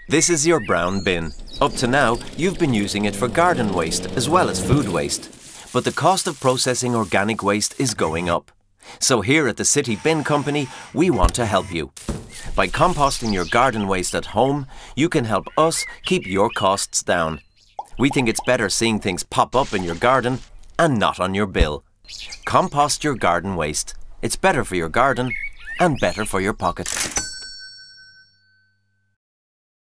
This is your brown bin. Up to now, you've been using it for garden waste as well as food waste. But the cost of processing organic waste is going up. So here at the City Bin Company, we want to help you. By composting your garden waste at home, you can help us keep your costs down. We think it's better seeing things pop up in your garden and not on your bill. Compost your garden waste. It's better for your garden and better for your pocket.